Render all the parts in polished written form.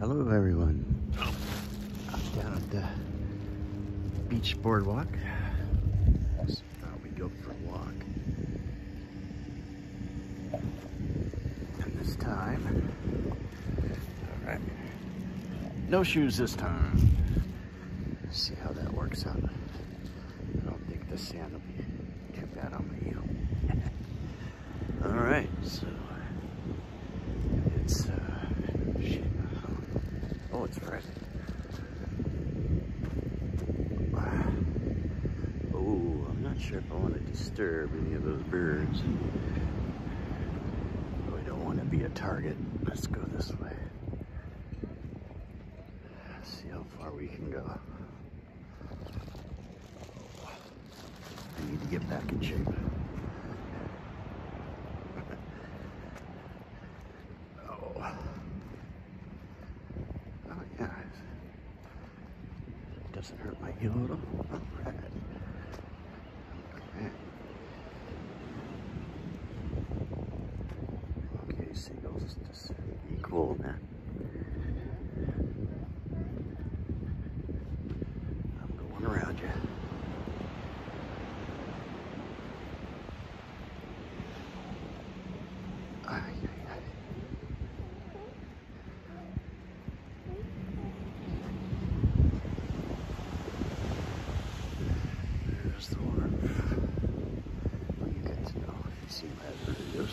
Hello everyone. I'm down at the beach boardwalk. So now we go for a walk. And this time, alright, no shoes this time. Let's see how that works out. I don't think the sand will be too bad on my heel. Alright, so it's oh, it's Friday. Oh, I'm not sure if I want to disturb any of those birds. Oh, I don't want to be a target. Let's go this way. Let's see how far we can go. I need to get back in shape. Doesn't hurt my heel at all. Alright. Okay, seagulls just equal that. I'm going around you. The wharf. Well, you guys know if you've seen my other videos.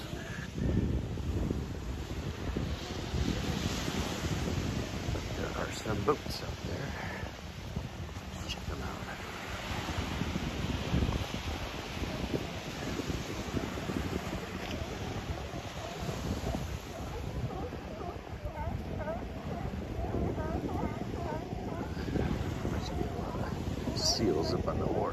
There are some boats out there. Let's check them out. Must be a lot of seals up on the wharf.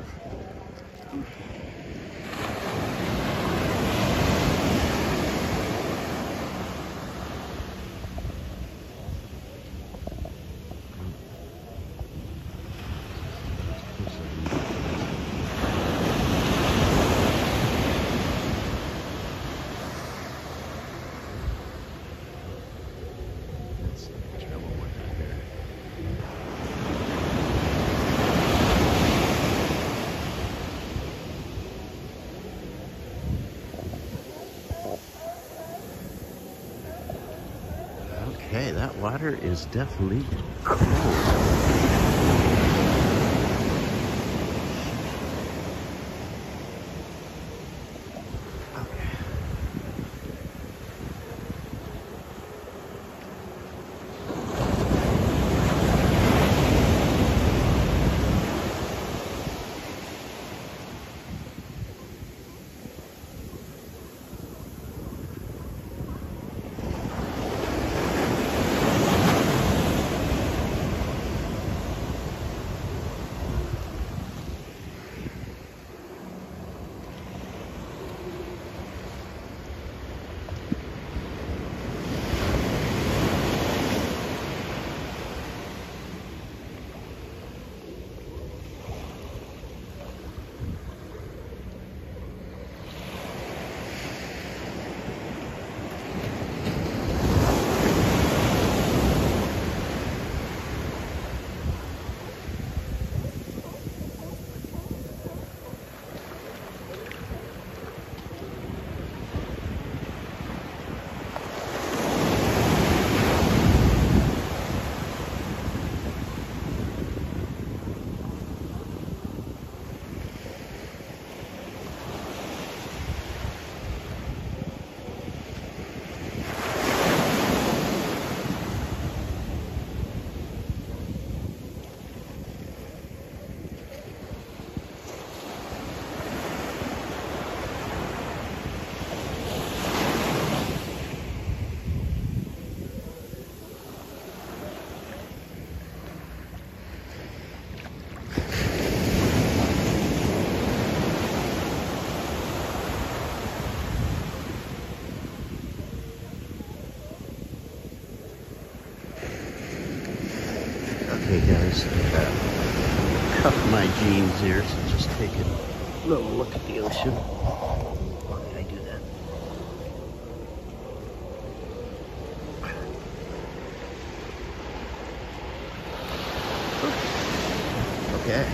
Okay, that water is definitely cold. Okay guys, cuff my jeans here, so just take a little look at the ocean. Why did I do that? Okay.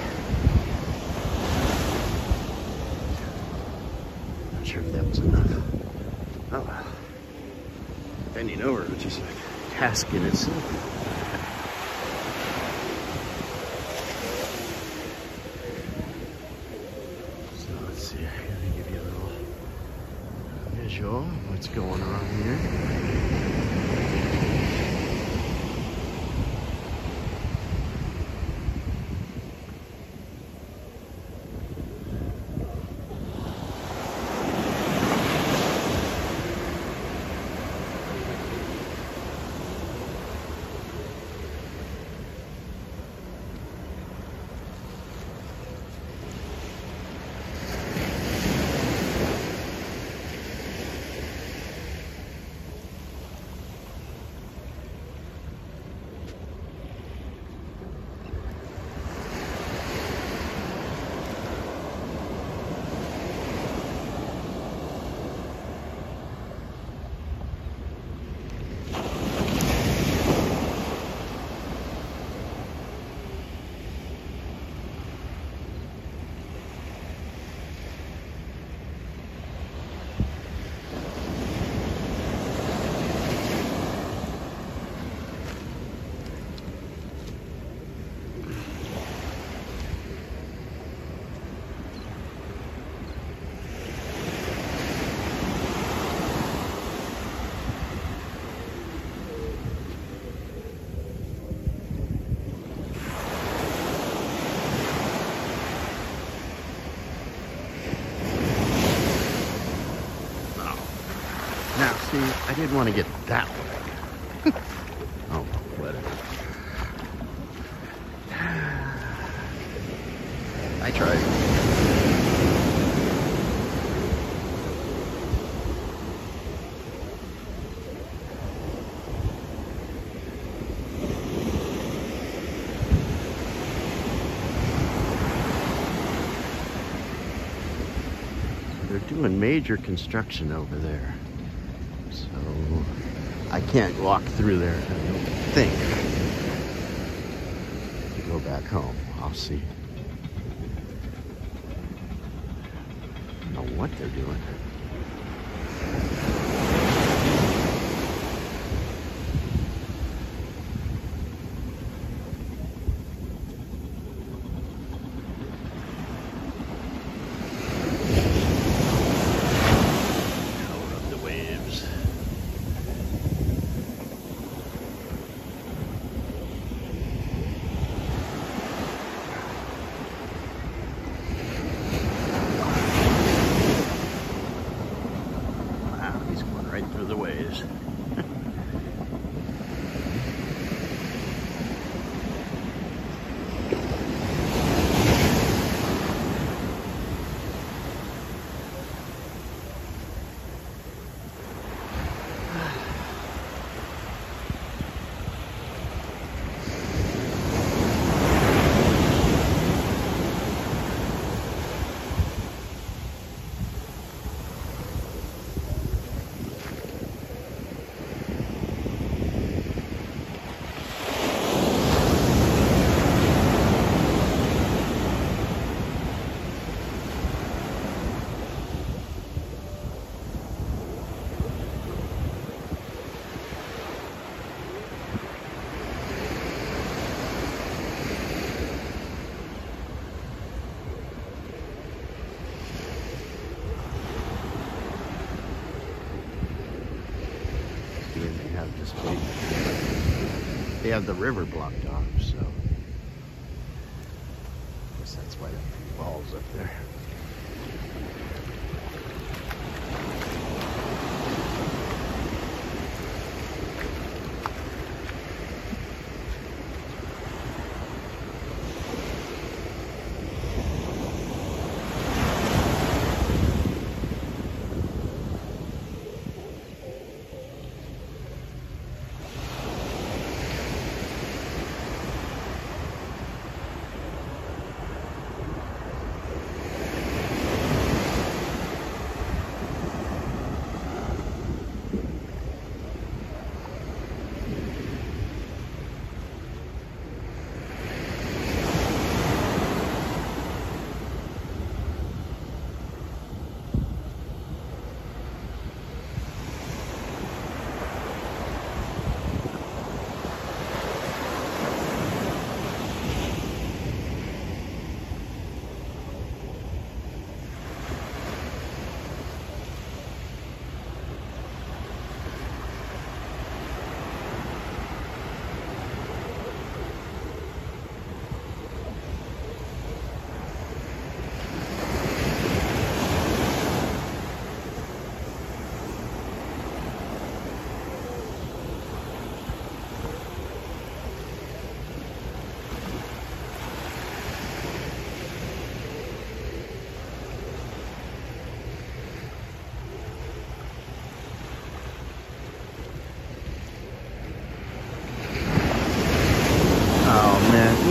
Not sure if that was enough. Oh, bending over was just a task in itself. What's going on here? See, I didn't want to get that way. Oh, whatever. I tried. They're doing major construction over there. So I can't walk through there, I don't think. To go back home, I'll see. I don't know what they're doing. Right through the waves. Just wait. They have the river blocked off, so I guess that's why that ball's up there.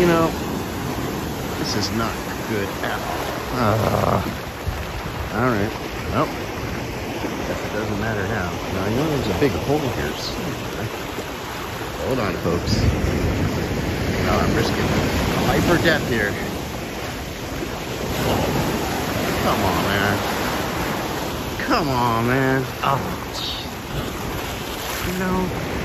You know, this is not good at all. Alright. Nope. Guess it doesn't matter now. Now, I know there's a big hole here somewhere. Hold on, folks. No, I'm risking life or death here. Come on, man. Come on, man. Oh, you know,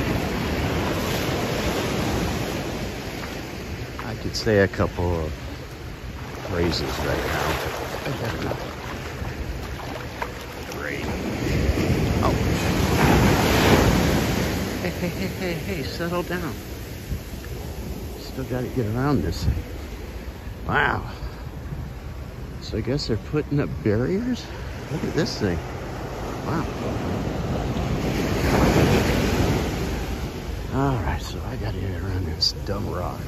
I could say a couple of phrases right now. I better not. Great. Oh. Hey, settle down. Still got to get around this thing. Wow. So I guess they're putting up barriers? Look at this thing. Wow. Alright, so I gotta get around this dumb rock.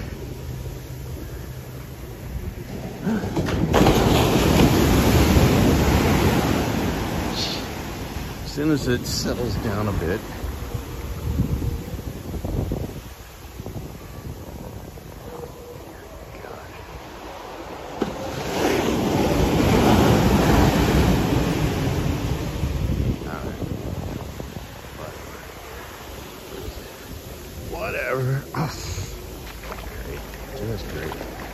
As soon as it settles down a bit. Whatever. Oh, great. Just great.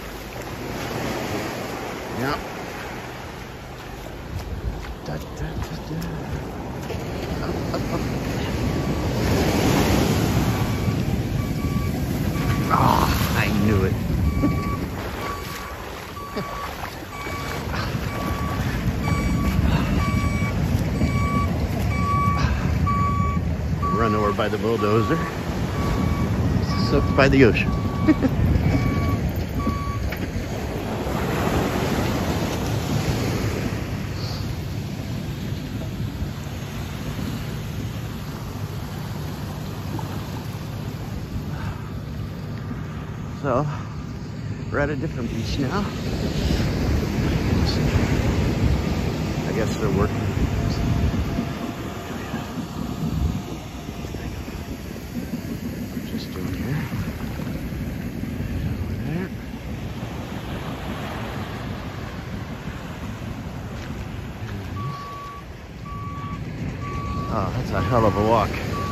Yep. Da, da, da, da. Up, up, up. Oh, I knew it. Run over by the bulldozer. Soaked by the ocean. So, we're at a different beach now. I guess they're working. Just doing here. Over there. Oh, that's a hell of a walk.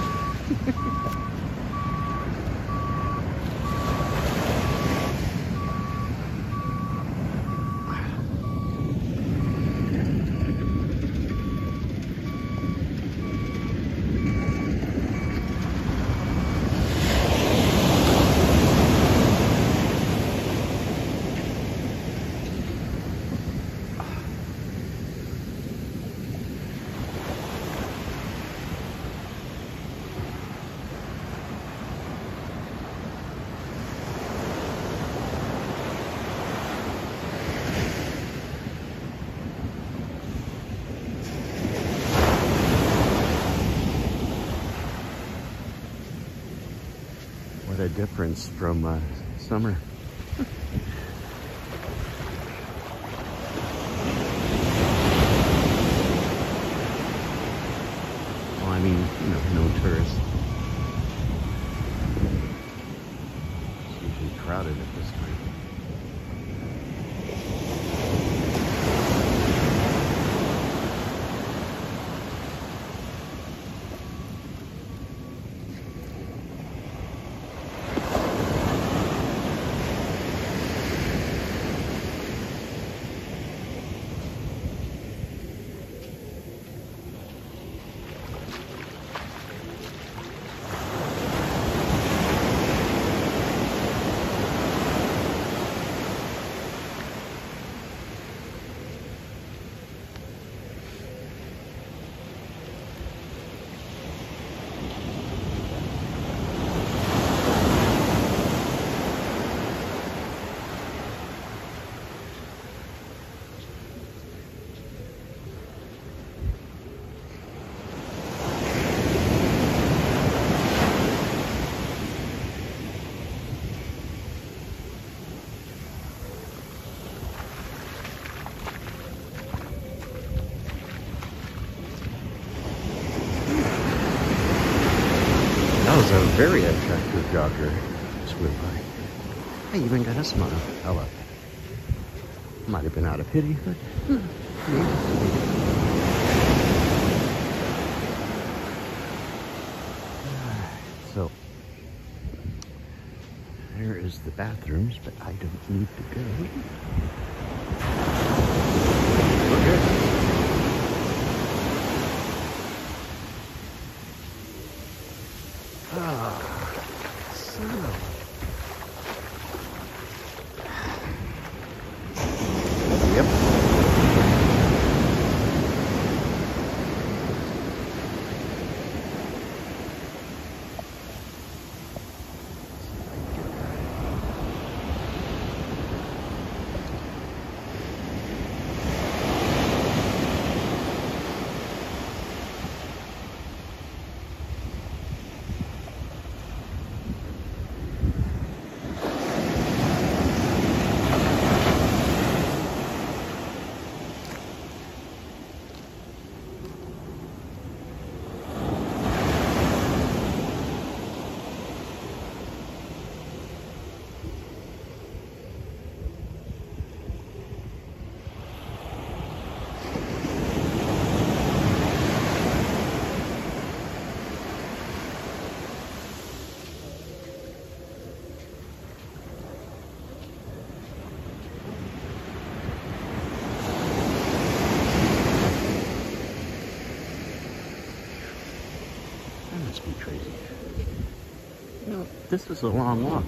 What a difference from summer. Well, I mean, you know, no tourists. It's usually crowded at this time. That was a very attractive jogger. Just went by. I even got a smile. How about that? Might have been out of pity, but maybe. So, there is the bathrooms, but I don't need to go. Okay. So. Yep. That must be crazy. No, this is a long walk.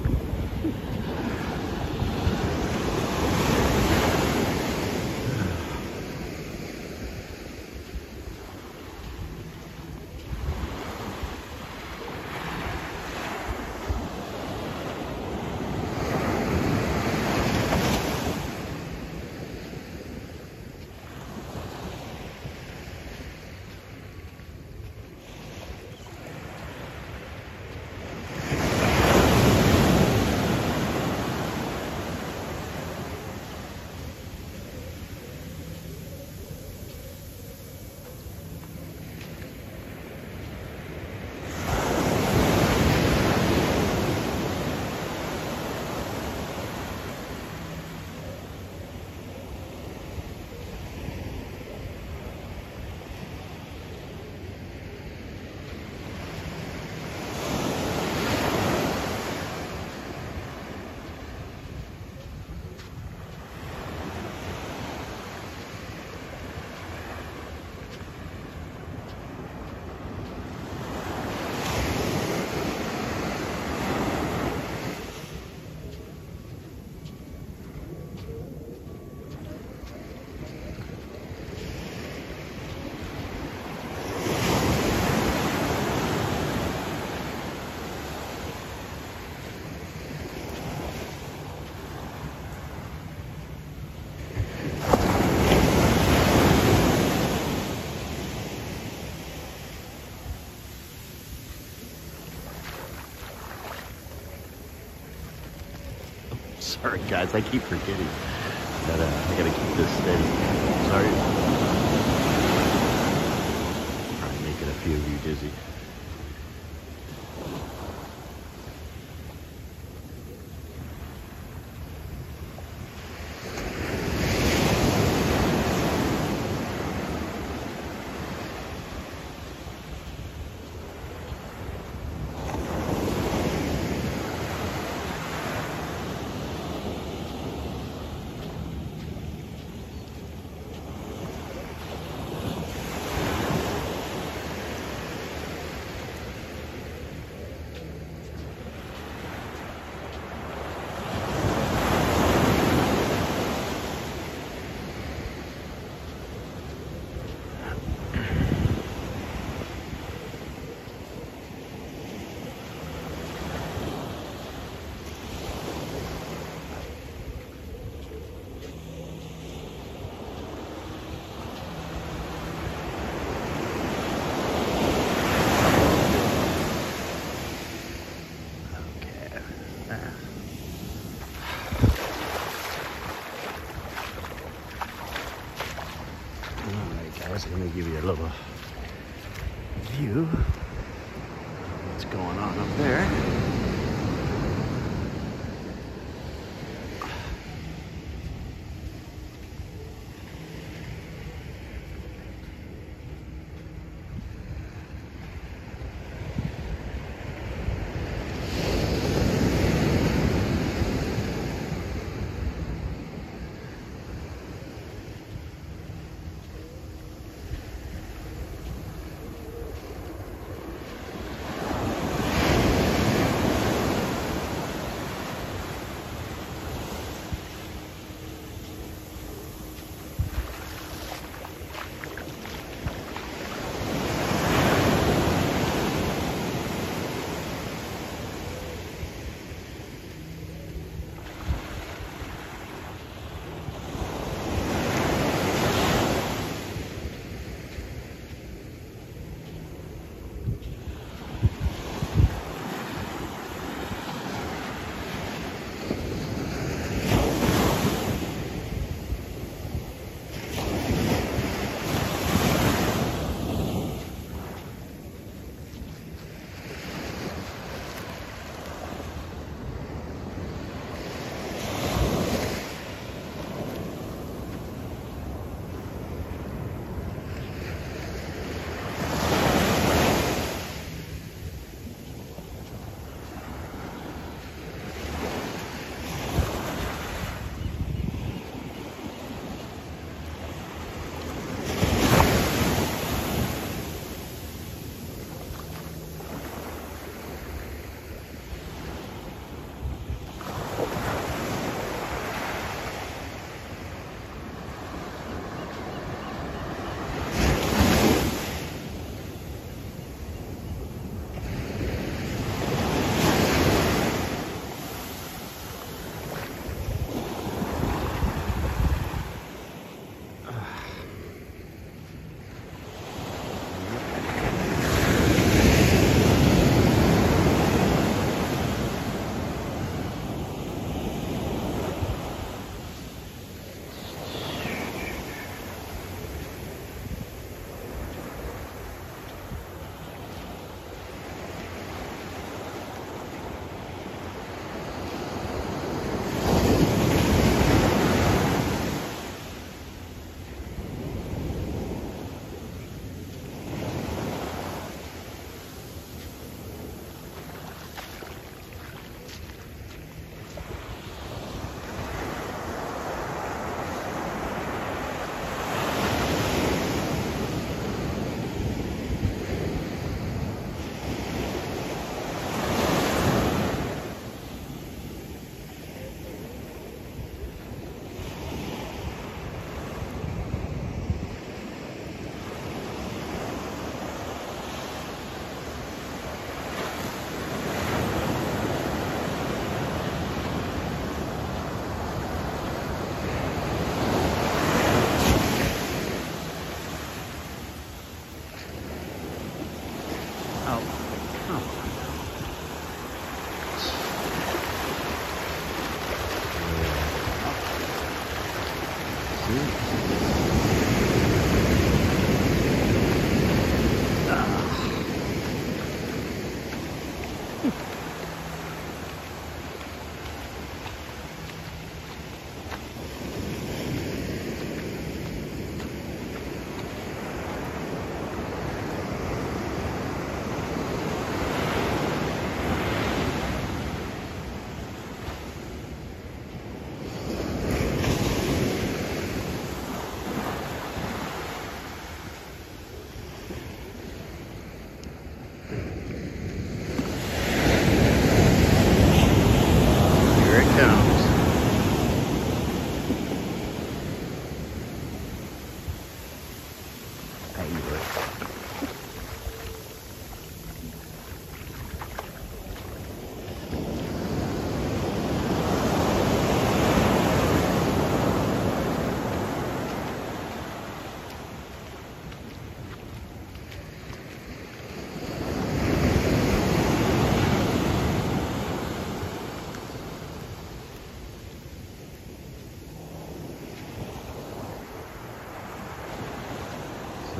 Sorry guys, I keep forgetting that I gotta keep this steady. Sorry. Probably making a few of you dizzy. Let me give you a little view of what's going on up there.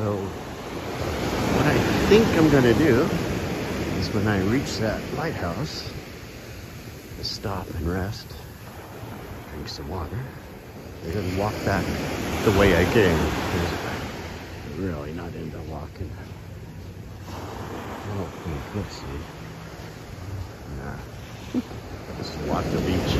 So what I think I'm gonna do is when I reach that lighthouse, just stop and rest, drink some water, and then walk back the way I came. I'm really not into walking. I don't think, let's see. Nah, just walk the beach.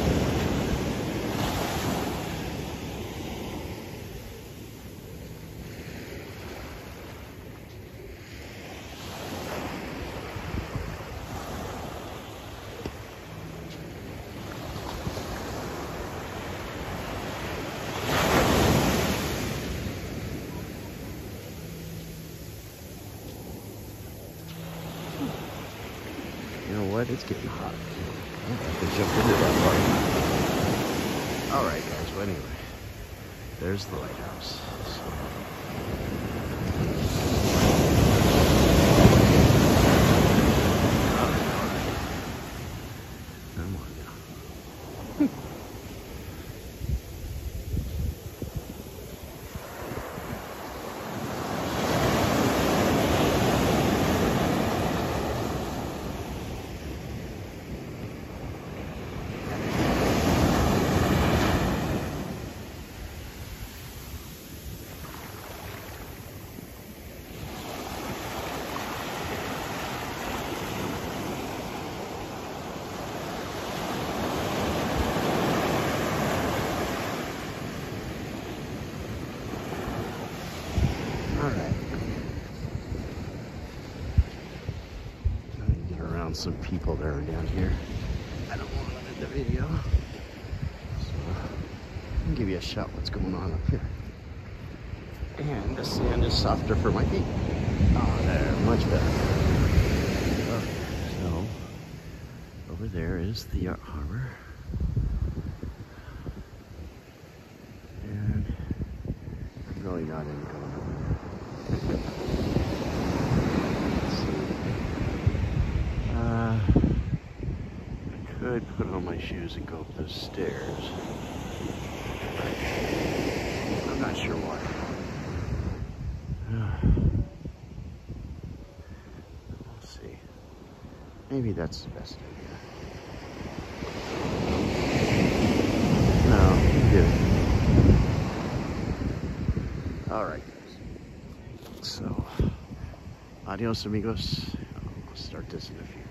You know what? It's getting hot. I have to jump into that part. Alright guys, well anyway, there's the lighthouse. So. Alright. Come on now. Alright. Trying to get around some people that are down here. I don't want to limit the video. So I can give you a shot what's going on up here. And the sand is softer for my feet. Oh, there, much better. Okay, so over there is the yacht harbor. And I'm really not into going over there. Let's see. I could put on my shoes and go up those stairs. I'm not sure why. We'll see. Maybe that's the best idea. No, I'm good. Alright. So, adios amigos. I'll start this in a few.